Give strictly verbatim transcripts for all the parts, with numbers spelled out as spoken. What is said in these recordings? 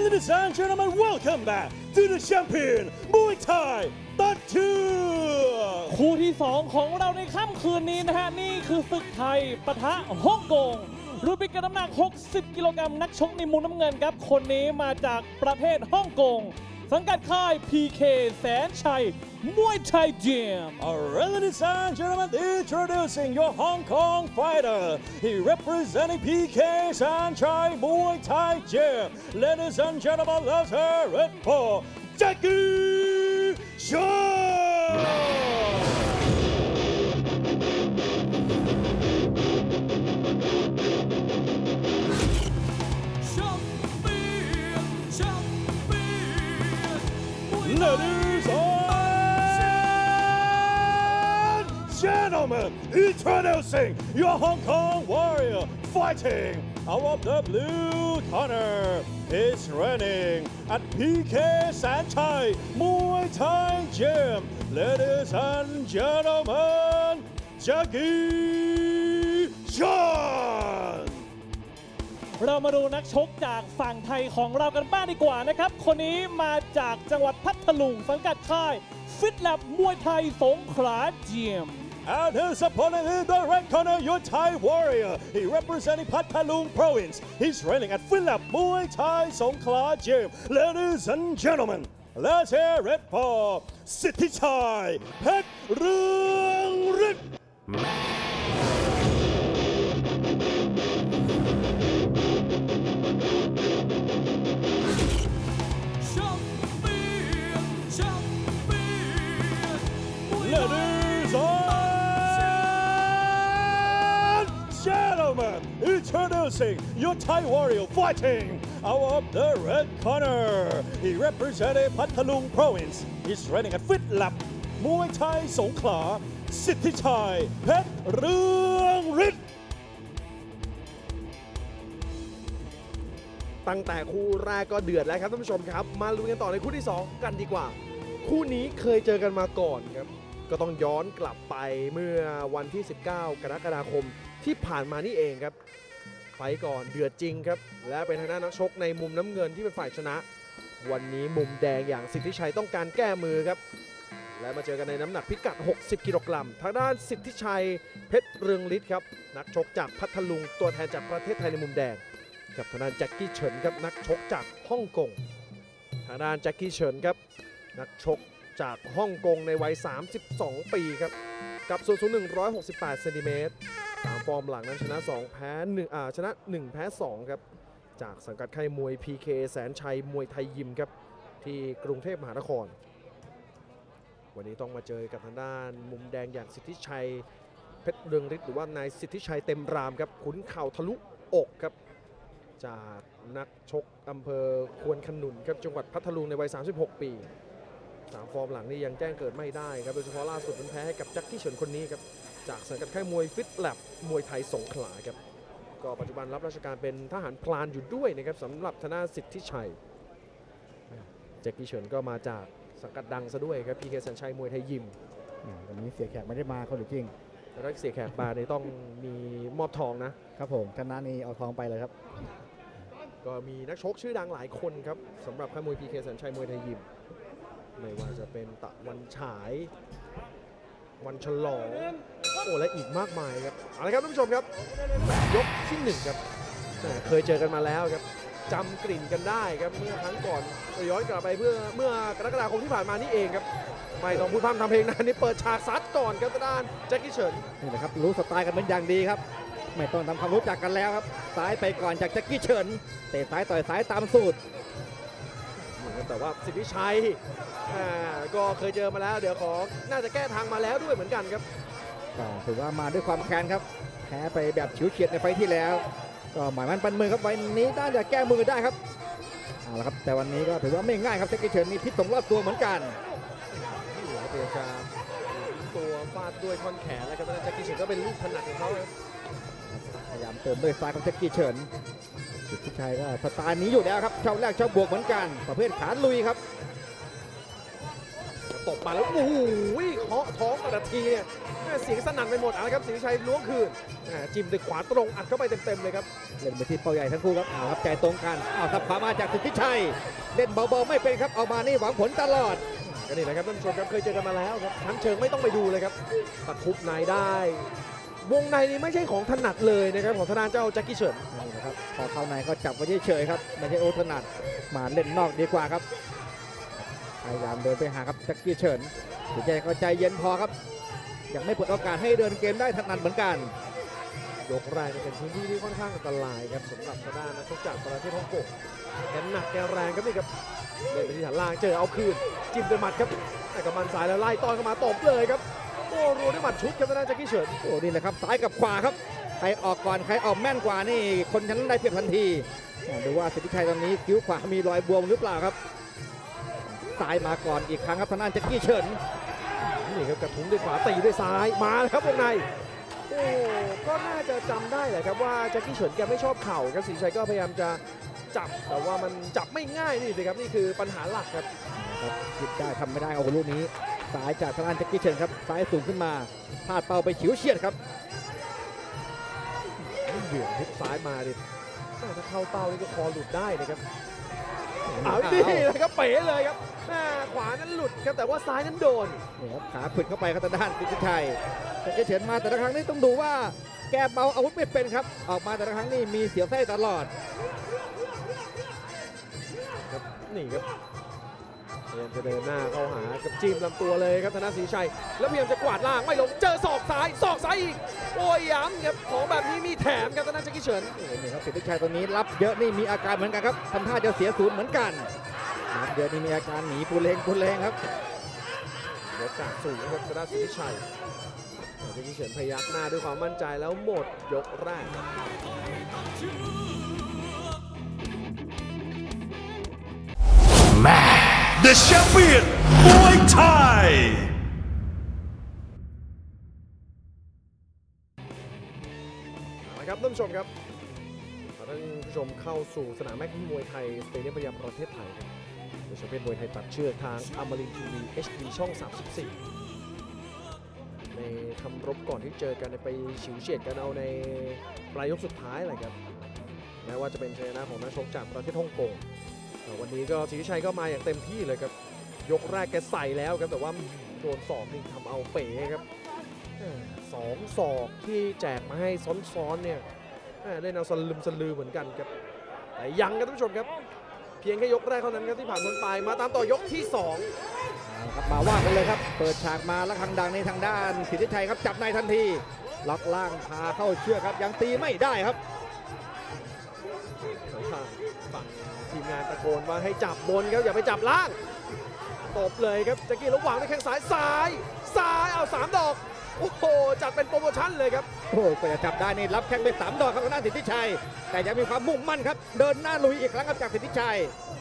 Ladies and gentlemen, welcome back to the champion Muay Thai ตัดเชือกคู่ที่สองของเราในค่ำคืนนี้นะฮะนี่คือศึกไทยปะทะฮ่องกงรุ่นพิกัดน้ำหนักหกสิบกิโลกรัมนักชกในมุมน้ำเงินครับคนนี้มาจากประเทศฮ่องกงสังกัดค่าย พี เค แสนชัยมวยไทยยิม Alright, ladies and gentlemen, introducing your Hong Kong fighter. He representing พี เค Saenchai Muay Thai Gym. Ladies and gentlemen, let's hear it for Jackie Chan. Ladies and gentlemen, introducing your Hong Kong warrior fighting out of the blue corner. He's training at พี เค Saenchai Muay Thai Gym. Ladies and gentlemen, Jackie Chan. เรามาดูนักชกจากฝั่งไทยของเรากันบ้างดีกว่านะครับคนนี้มาจากจังหวัดพัทลุงสังกัดค่ายฟิตแลบมวยไทยสงขลายิม And his opponent in the red corner, your Thai warrior. He representing Pathalung Province. He's training at Philip Muay Thai Songkhla Gym. Ladies and gentlemen, let's hear it for Sithichai Phet Rung Rit. Ladies and gentlemen, introducing your Thai warrior fighting out of the red corner. He represented Pathalung Province. He's training at Fit Lab Muay Thai Songkhla, Sithichai Phet Rung Rit. ตั้งแต่คู่แรกก็เดือดแล้วครับท่านผู้ชมครับมาลุ้นกันต่อในคู่ที่สองกันดีกว่าคู่นี้เคยเจอกันมาก่อนครับก็ต้องย้อนกลับไปเมื่อวันที่สิบเก้ากรกฎาคมที่ผ่านมานี่เองครับไฟก่อนเดือดจริงครับและเป็นทางด้านนักชกในมุมน้ำเงินที่เป็นฝ่ายชนะวันนี้มุมแดงอย่างสิทธิชัยต้องการแก้มือครับและมาเจอกันในน้ำหนักพิกัดหกสิบกิโลกรัมทางด้านสิทธิชัยเพชรเรืองฤทธิ์ครับนักชกจากพัทลุงตัวแทนจากประเทศไทยในมุมแดงกับทางด้านแจ็คกี้เฉินครับนักชกจากฮ่องกงทางด้านแจ็คกี้เฉินครับนักชกจากฮ่องกงในวัยสามสิบสองปีครับกับส่วนสูงหนึ่งร้อยหกสิบแปดเซนติเมตรสามฟอร์มหลังนั้นชนะสองแพ้หนึ่งอ่าชนะหนึ่งแพ้สองครับจากสังกัดค่ายมวย พี เค แสนชัยมวยไทยยิมครับที่กรุงเทพมหานครวันนี้ต้องมาเจอกับทางด้านมุมแดงอย่างสิทธิชัยเพชรเรืองฤทธิ์หรือว่านายสิทธิชัยเต็มรามครับขุนเข่าทะลุอกครับจากนักชกอำเภอควนขนุนครับจังหวัดพัทลุงในวัยสามสิบหกปีสามฟอร์มหลังนี่ยังแจ้งเกิดไม่ได้ครับโดยเฉพาะล่าสุดเป็นแพ้ให้กับแจ็คกี้เฉินคนนี้ครับจากสังกัดค่ายมวยฟิตแลบมวยไทยสงขลาครับก็ปัจจุบันรับราชการเป็นทหารพลานอยู่ด้วยนะครับสำหรับธนาสิทธิชัยแจ็คกี้เฉินก็มาจากสังกัดดังซะด้วยครับ พี เค แสนชัยมวยไทยยิมวันนี้เสียแขกไม่ได้มาเขาหรือจริงแล้วเสียแขกมาเนี่ยต้องมีมอบทองนะครับผมคณะนี้เอาทองไปเลยครับก็มีนักชกชื่อดังหลายคนครับสำหรับค่ายมวย พี เค แสนชัยมวยไทยยิมไม่ว่าจะเป็นตะวันฉายวันฉลองโอ้และอีกมากมายครับเอาละครับท่านผู้ชมครับยกที่หนึ่งครับเคยเจอกันมาแล้วครับจำกลิ่นกันได้ครับเมื่อครั้งก่อนย้อนกลับไปเพื่อเมื่อกรกฎาคมที่ผ่านมานี่เองครับไม่ต้องพูดพร่ำทำเพลงนะนี่เปิดฉากซัดก่อนครับทางด้านแจ็คกี้เฉินนี่แหละครับรู้สไตล์กันเป็นอย่างดีครับไม่ต้องทำความรู้จักกันแล้วครับซ้ายไปก่อนจากแจ็คกี้เฉินเตะซ้ายต่อยซ้ายตามสูตรแต่ว่าสิทธิชัยก็เคยเจอมาแล้วเดี๋ยวขอน่าจะแก้ทางมาแล้วด้วยเหมือนกันครับก็ถือว่ามาด้วยความแค้นครับแพ้ไปแบบฉิวเฉียดในไฟที่แล้วก็หมายมั่นปั้นมือครับวันนี้น่าจะแก้มือได้ครับเอาละครับแต่วันนี้ก็ถือว่าไม่ง่ายครับแจ็คกี้เฉินมีพิษสงรอบตัวเหมือนกันเตะจะตัวฟาดด้วยท่อนแขนแล้วครับแจ็คกี้เฉินก็เป็นลูกถนัดของเขาพยายามเติมด้วยซ้ายของแจ็คกี้เฉินสิทธิชัยก็สไตล์นี้อยู่แล้วครับชอบแรกชอบบวกเหมือนกันประเภทขาลุยครับตบมาแล้วโอ้โหเคาะท้องแต่ละทีเนี่ยเสียงสนั่นไปหมดเอาละครับสิทธิชัยล้วงคืนจิ้มด้วยขวาตรงอัดเข้าไปเต็มๆเลยครับเล่นไปที่เป้าใหญ่ทั้งคู่ครับเอาครับใจตรงกันเอาครับขวามาจากสิทธิชัยเล่นเบาๆไม่เป็นครับเอามานี่หวังผลตลอดก็นี่แหละครับท่านผู้ชมครับเคยเจอกันมาแล้วครับชั้นเชิงไม่ต้องไปดูเลยครับตะคุบในได้วงในนี้ไม่ใช่ของถนัดเลยนะครับของทนานเจ้าแจ็คกี้เฉินนี่นะครับพอเข้าในก็จับไว้เฉยๆครับไม่ใช่โอถนัดมาเล่นนอกดีกว่าครับพยายามเดินไปหาครับแจ็คกี้เฉินสิทธิชัยก็ใจเย็นพอครับยังไม่เปิดโอกาสให้เดินเกมได้ถนัดเหมือนกันยกแรกเป็นพื้นที่ที่ค่อนข้างอันตรายครับสำหรับทางด้านนักชกจากประเทศฮ่องกงแกหนักแกแรงครับนี่ครับเล่นไปที่ฐานล่างเจอเอาคืนจิ้มด้วยหมัดครับแต่กับมันสายแล้วไล่ต้อนเข้ามาตบเลยครับโอ้รัวด้วยหมัดชุดครับทางด้านแจ็คกี้เฉินโอ้นี่แหละครับซ้ายกับขวาครับใครออกก่อนใครออกแม่นกว่านี่คนชั้นได้เปรียบทันทีดูว่าสิทธิชัยตอนนี้คิ้วขวามีรอยบวมหรือเปล่าครับซ้ายมาก่อนอีกครั้งครับทางด้านแจ็คกี้เฉินนี่ครับกระทุ้งด้วยขวาตีด้วยซ้ายมาแล้วครับวงในโอ้ก็น่าจะจำได้แหละครับว่าแจ็คกี้เฉินแกไม่ชอบเข่าครับสิทธิชัยก็พยายามจะจับแต่ว่ามันจับไม่ง่ายนี่สิครับนี่คือปัญหาหลักครับครับคิดได้ทำไม่ได้เอาลูกนี้ซ้ายจากทางด้านแจ็คกี้เฉินครับซ้ายสูงขึ้นมาพลาดเป้าไปฉิวเฉียดครับเบี่ยงทิศซ้ายมาดิถ้าเข้าเป้านี่ก็คอหลุดได้นะครับเอาดีเลยครับเป๋เลยครับขวานั้นหลุดครับแต่ว่าซ้ายนั้นโดนนี่ครับขาขวิดเข้าไปครับทางด้านสิทธิชัยแจ็คกี้เฉินมาแต่ละครั้งนี้ต้องดูว่าแกเบาอาวุธไม่เป็นครับออกมาแต่ละครั้งนี่มีเสียวไส้ตลอดนี่ครับพยายามจะเดินหน้าเข้าหากับจิ้มลำตัวเลยครับธนศรีชัยแล้วพยายามจะกวาดล่างไม่ลงเจอศอกซ้ายศอกซ้ายอีกโอ้ยย้ำครับของแบบนี้มีแถมครับธนแจ็คกี้เฉินนี่ครับสิทธิชัยตัวนี้รับเยอะนี่มีอาการเหมือนกันครับทำท่าจะเสียศูนย์เหมือนกันเดือนนี้มีอาการหนีปูเลงปูเลงครับยกกาดสูงครับธนสิทธิชัยแจ็คกี้เฉินพยักหน้าด้วยความมั่นใจแล้วหมดยกแรก The champion Muay Thai นะครับท่านผู้ชมครับท่านผู้ชมเข้าสู่สนามแม็กซ์มวยไทยสเตเดียมพยาประเทศไทยโดยแชมเปี้ยนมวยไทยตัดเชือกทางอมรินทร์ทีวี เอช ดี ช่องสามสิบสี่ในคำรบก่อนที่เจอกันไปฉิวเฉียดกันเอาในปลายยกสุดท้ายเลยครับแม้ว่าจะเป็นชัยชนะของนักชกจากประเทศฮ่องกงวันนี้ก็สิทธิชัยก็มาอย่างเต็มที่เลยครับยกแรกแกใส่แล้วครับแต่ว่าโดนศอกนี่ทำเอาเป๋ครับสองศอกที่แจกมาให้ซ้อนๆเนี่ยเล่นเอาสลืมสลือเหมือนกันครับแต่ยังครับท่านผู้ชมครับเพียงแค่ยกแรกเท่านั้นครับที่ผ่านพ้นไปมาตามต่อยกที่สองครับมาว่ากันเลยครับเปิดฉากมาแล้วทางดังในทางด้านสิทธิชัยครับจับในทันทีล็อกล่างพาเข้าเชือกครับยังตีไม่ได้ครับฝั่งทีมงานตะโกนว่าให้จับบนครับอย่าไปจับล่างตบเลยครับแจ็คกี้ระหว่างด้วยแข้งซ้ายซ้ายซ้ายเอาสามดอกโอ้โหจัดเป็นโปรโมชั่นเลยครับโอ้ก็จะจับได้นี่รับแข้งไปสามดอกครับทางด้านสิทธิชัยแต่ยังมีความมุ่งมั่นครับเดินหน้าลุยอีกครั้งครับจากสิทธิชัย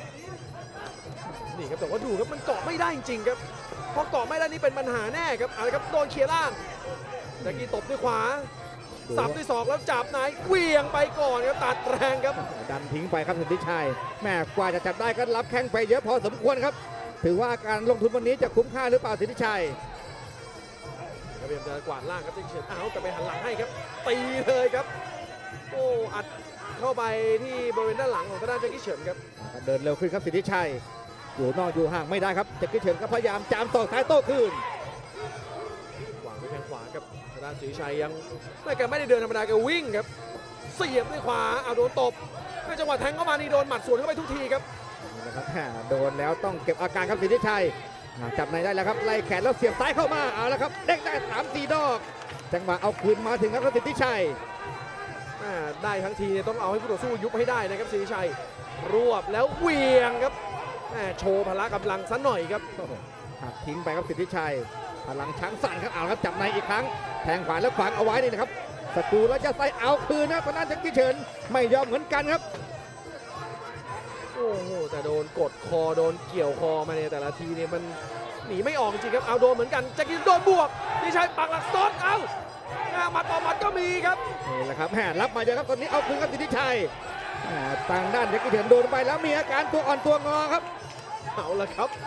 นี่ครับแต่ว่าดูครับมันเกาะไม่ได้จริงๆครับพอเกาะไม่ได้นี่เป็นปัญหาแน่ครับเอาละครับโดนเคลียร์ล่างแจ็คกี้ตบด้วยขวาสับด้วยศอกแล้วจับไหนเวียงไปก่อนครับตัดแรงครับดันทิ้งไปครับสิทธิชัยแม่กว่าจะจับได้ก็รับแข้งไปเยอะพอสมควรครับถือว่าการลงทุนวันนี้จะคุ้มค่าหรือเปล่าสิทธิชัยพยายามจะกวาดล่างครับสิทธิชัยอ้าวแต่ไปหันหลังให้ครับตีเลยครับโอ้อัดเข้าไปที่บริเวณด้านหลังของทางด้านแจ็คกี้เฉินครับเดินเร็วขึ้นครับสิทธิชัยอยู่นอกอยู่ห่างไม่ได้ครับแจ็คกี้เฉินก็พยายามจามศอกซ้ายโต้คืนวางด้วยแข้งขวาครับทางด้านสิทธิชัยยังไม่แกไม่ได้เดินธรรมดาแกวิ่งครับเสียบด้วยขวาเอาโดนตบในจังหวะแทงเข้ามานี่โดนหมัดสวนเข้าไปทุกทีครับนะครับโดนแล้วต้องเก็บอาการครับสิทธิชัยจับในได้แล้วครับไล่แขนแล้วเสียบซ้ายเข้ามาเอาแล้วครับเด้งได้สามสี่ดอกจังหวะเอาคืนมาถึงครับสิทธิชัยได้ทั้งทีต้องเอาให้ผู้ต่อสู้ยุบให้ได้นะครับสิทธิชัยรวบแล้วเวียงครับโชว์พละกำลังซะหน่อยครับหักทิ้งไปครับสิทธิชัยพลังช้างสั่นครับเอาครับจับในอีกครั้งแทงขวาแล้วขวางเอาไว้นี่นะครับสกูแล้วจะใส่เอาคืนนะตอนนั้นแจ็คกี้เฉินไม่ยอมเหมือนกันครับโอ้โหแต่โดนกดคอโดนเกี่ยวคอมาเนี่ยแต่ละทีเนี่ยมันหนีไม่ออกจริงครับเอาโดนเหมือนกันแจ็คกี้โดนบวกสิทธิชัยปักหลักซ้อนเอาหมัดต่อหมัดก็มีครับนี่แหละครับแหมรับมาเยอะครับตอนนี้เอาคืนครับสิทธิชัยทางด้านแจ็คกี้เฉินโดนไปแล้วมีอาการตัวอ่อนตัวงอครับเอาละครับ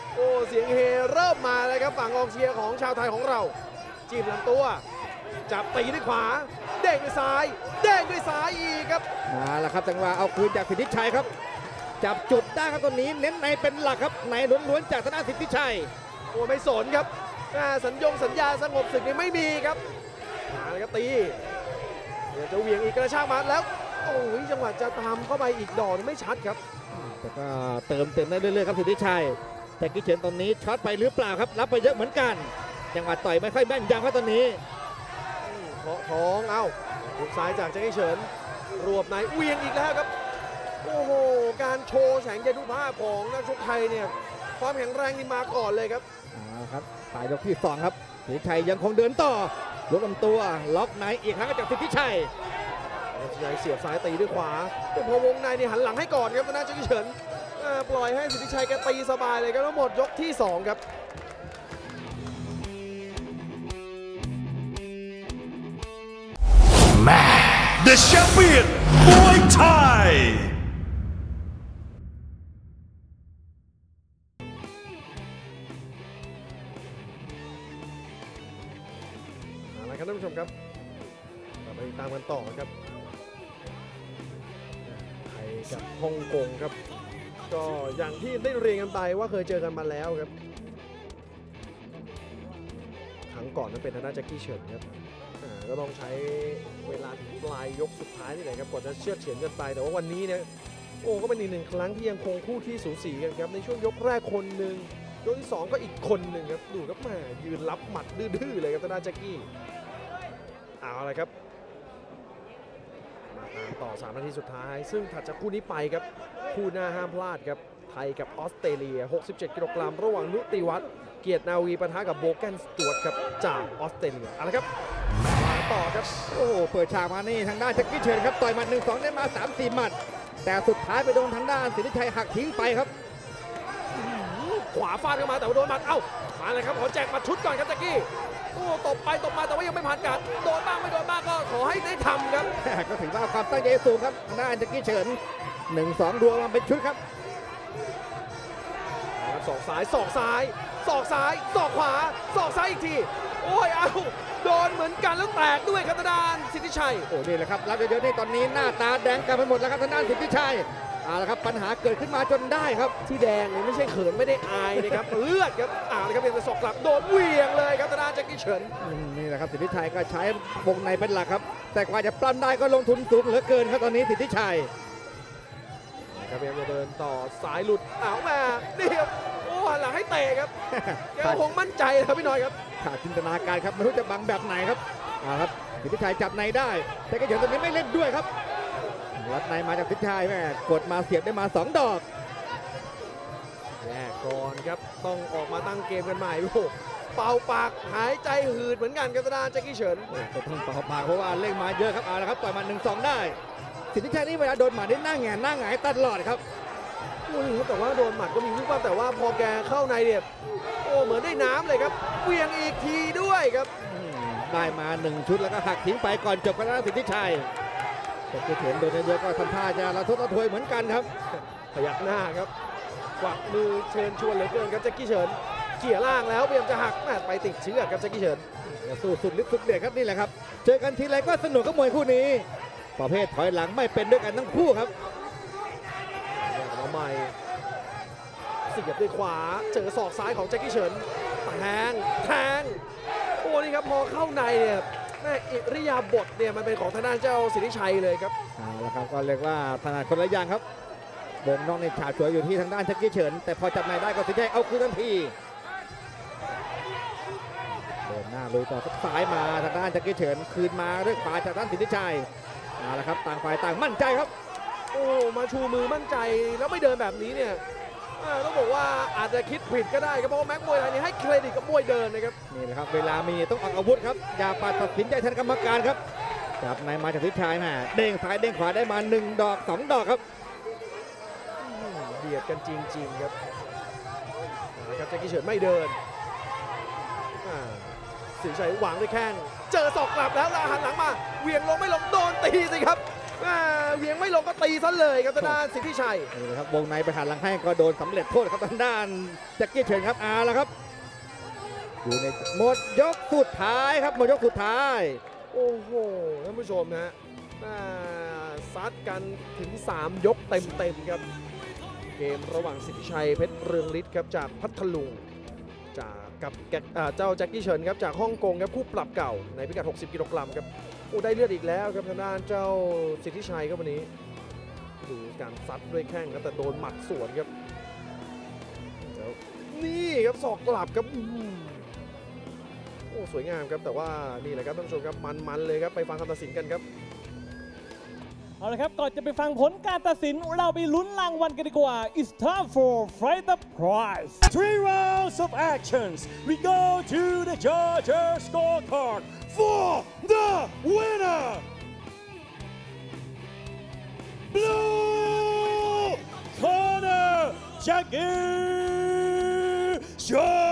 โอ้เสียงเฮเริ่มมาเลยครับฝั่งกองเชียร์ของชาวไทยของเราจิ้มลำตัวจับตีด้วยขวาเด้งด้วยซ้ายเด้งด้วยซ้ายอีกครับมาแล้วครับจังหวะเอาคืนจากสิทธิชัยครับจับจุดได้ครับตอนนี้เน้นในเป็นหลักครับในล้วนๆจากธนาสิทธิชัยโอ้ไม่สนครับสัญญงสัญญาสงบศึกนี่ไม่มีครับมาเลยครับตีเดี๋ยวจะเหวี่ยงอีกกระชากมาแล้วโอ้ยจังหวะจะตามเข้าไปอีกดอกไม่ชัดครับแต่ก็เติมเต็มได้เรื่อยๆครับสิทธิชัยแต่กิเฉินตอนนี้ช็อตไปหรือเปล่าครับรับไปเยอะเหมือนกันจังหวะต่อยไม่ค่อยแม่นยำครับตอนนี้เคาะท้องเอ้าหุกซ้ายจากเจ้ากิเฉินรวบในเวียงอีกแล้วครับโอ้โหการโชว์แสงยานุภาพของนักชกไทยเนี่ยความแข็งแรงนี่มาก่อนเลยครับอ่าครับปลายยกที่สองครับสิทธิชัยยังคงเดินต่อยกลำตัวล็อกในอีกครั้งจากสิทธิชัยสิทธิชัยเสียบซ้ายตีด้วยขวาแต่พอวงในนี่หันหลังให้ก่อนครับทางด้านเจ้ากิเฉินปล่อยให้สิทธิชัยแกตีสบายเลยครับทั้งหมดยกที่สองครับ The champion Muay Thai อะไรครับท่านผู้ชมครับเราไปตามกันต่อครับไทยกับฮ่องกงครับก็อย่างที่ได้เรียนกันไปว่าเคยเจอกันมาแล้วครับครั้งก่อนนั้นเป็นทางด้านแจ็คกี้เฉินครับก็ต้องใช้เวลาถึงปลายยกสุดท้ายนี่แหละครับก่อนจะเชือดเฉือนกันไปแต่ว่าวันนี้เนี่ยโอ้ก็เป็นอีกหนึ่งครั้งที่ยังคงคู่ที่สูสีกันครับในช่วงยกแรกคนหนึ่งยกที่สองก็อีกคนหนึ่งครับดูครับแม่ยืนรับหมัดดื้อๆเลยครับทางด้านแจ็คกี้เอาละครับมาตามต่อสามนาทีสุดท้ายซึ่งถัดจากคู่นี้ไปครับคู่หน้าห้ามพลาดครับไทยกับออสเตรเลียหกสิบเจ็ดกิโลกรัมระหว่างนุติวัฒน์เกียรตินาวีปะทะกับโบแกนสจวตครับจากออสเตรเลียเอาละครับต่อครับโอ้เปิดฉากมานี่ทางด้านแจ็คกี้เฉินครับต่อยหมัดหนึ่งสองได้มา สามสี่ หมัดแต่สุดท้ายไปโดนทางด้านสิทธิชัยหักทิ้งไปครับขวาฟาดเข้ามาแต่ว่าโดนหมัดเอ้ามาเลยครับขอแจกหมัดชุดก่อนครับแจ็คกี้โอ้ตบไปตบมาแต่ว่ายังไม่ผ่านการโดนบ้างไม่โดนบ้างก็ขอให้ได้ทำครับก็ถือว่าความตั้งใจสูงครับทางด้านแจ็คกี้เฉินหนึ่งสองรวมมาเป็นชุดครับศอกซ้ายศอกซ้ายศอกซ้ายศอกขวาศอกซ้ายอีกทีโอ้ยเอ้าโดนเหมือนกันแล้วแตกด้วยครับทางด้านสิทธิชัยโอ้นี่แหละครับรับเยอะๆนี่ตอนนี้หน้าตาแดงกันไปหมดแล้วครับทางด้านสิทธิชัยเอาละครับปัญหาเกิดขึ้นมาจนได้ครับที่แดงนี่ไม่ใช่เขินไม่ได้อายนะครับเลือดครับอ่าเลยครับเป็นศอกกลับโดนเหวี่ยงเลยครับทางด้านแจ็คกี้เฉินนี่แหละครับสิทธิชัยก็ใช้วงในเป็นหลักครับแต่กว่าจะปล้ำได้ก็ลงทุนสูงเหลือเกินครับตอนนี้สิทธิชัยครับพยายามจะเดินต่อสายหลุดอ้าวมานี่ครับโอ้หลังให้เตะครับแกคงมั่นใจครับพี่น้อยครับขาดจินตนาการครับไม่รู้จะบังแบบไหนครับอ่าครับสิทธิชัยจับในได้แต่ก็เดี๋ยวตอนนี้ไม่เล่นด้วยครับรัดในมาจากสิทธิชัยแม่กดมาเสียบได้มาสองดอกแยกก่อนครับต้องออกมาตั้งเกมกันใหม่โอ้เป่าปากหายใจหืดเหมือนกันกับทางด้านแจ็คกี้เฉินก็ต้องเป่าปากเพราะว่าเล่นมาเยอะครับเอาละครับต่อยมาหนึ่งสองได้สิทธิชัยนี่เวลาโดนหมัดได้หน้าแงนหน้าหงายตลอดครับโอ้โหแต่ว่าโดนหมัดก็มีลูกบ้างแต่ว่าพอแกเข้าในเนี่ยโอ้เหมือนได้น้ำเลยครับเวียงอีกทีด้วยครับได้มาหนึ่งชุดแล้วก็หักทิ้งไปก่อนจบกันแล้วสิทธิชัยแต่ก็เห็นโดนเยอะก็ทำท่าจะระทดระทวยเหมือนกันครับพยักหน้าครับกวักมือเชิญชวนเหลือเกินครับแจ็คกี้เฉินเกี่ยล่างแล้วพยายามจะหักแม่ไปติดเชือกครับแจ็คกี้เฉินสู้สุดฤทธิ์สุดเดชครับนี่แหละครับเจอกันทีไรก็สนุกกับมวยคู่นี้ประเภทถอยหลังไม่เป็นด้วยกันทั้งคู่ครับมาใหม่เสียบด้วยขวาเจอศอกซ้ายของแจ็คกี้เฉินแทงแทงโอ้นี่ครับพอเข้าในเนี่ยแม่อิริยาบถเนี่ยมันเป็นของทางด้านเจ้าสิทธิชัยเลยครับเอาละครับก็เรียกว่าถนัดคนละอย่างครับวงนอกในฉาบฉวยอยู่ที่ทางด้านแจ็คกี้เฉินแต่พอจับในได้ก็สิทธิชัยเอาคืนทันทีเดินหน้าลุยต่อซ้ายมาทางด้านแจ็คกี้เฉินคืนมาด้วยขวาจากด้านสิทธิชัยเอาละครับต่างฝ่ายต่างมั่นใจครับโอ้มาชูมือมั่นใจแล้วไม่เดินแบบนี้เนี่ยต้องบอกว่าอาจจะคิดผิดก็ได้ครับเพราะว่าแม็กมวยไทยนี่ให้เครดิตกับมวยเดินนะครับนี่นะครับเวลามีต้องออกอาวุธครับอย่าปัดตัดสินใจแทนกรรมการครับจับในมาจากทิศชายแม่เด้งซ้ายเด้งขวาได้มาหนึ่งดอกสองดอกครับเบียดกันจริงๆครับนะครับแจ็คกี้เฉินไม่เดินสิทธิชัยวางด้วยแข้งเจอศอกกลับแล้วแล้วหันหลังมาเวียงลงไม่ลงโดนตีสิครับอ่าเหวียงไม่ลงก็ตีซะเลยครับทางด้านสิทธิชัยนี่เลยครับวงในไปหันหลังให้ก็โดนสำเร็จโทษครับทางด้านแจ็คกี้เฉินครับอาแล้วครับอยู่ในหมดยกสุดท้ายครับหมดยกสุดท้ายโอ้โหท่านผู้ชมฮะอ่าซัดกันถึงสามยกเต็มๆครับเกมระหว่างสิทธิชัยเพชรเรืองฤทธิ์ครับจากพัทลุงจากกับแกอ่าเจ้าแจ็คกี้เฉินครับจากฮ่องกงครับคู่ปรับเก่าในพิกัดหกสิบกิโลกรัมครับโอ้ได้เลือดอีกแล้วครับทางด้านเจ้าสิทธิชัยครับวันนี้ดูการซัดด้วยแข้งครับแต่โดนหมัดสวนครับแล้วนี่ครับศอกกลับครับอื้อหือโอ้สวยงามครับแต่ว่านี่แหละครับท่านผู้ชมครับมันๆเลยครับไปฟังคำตัดสินกันครับเอาละครับก่อนจะไปฟังผลการตัดสินเราไปลุ้นรางวัลกันดีกว่า It's time for Fight the Prize Three rounds of actions. We go to the judges' scorecard for the winner. Blue corner, Jackie Chan.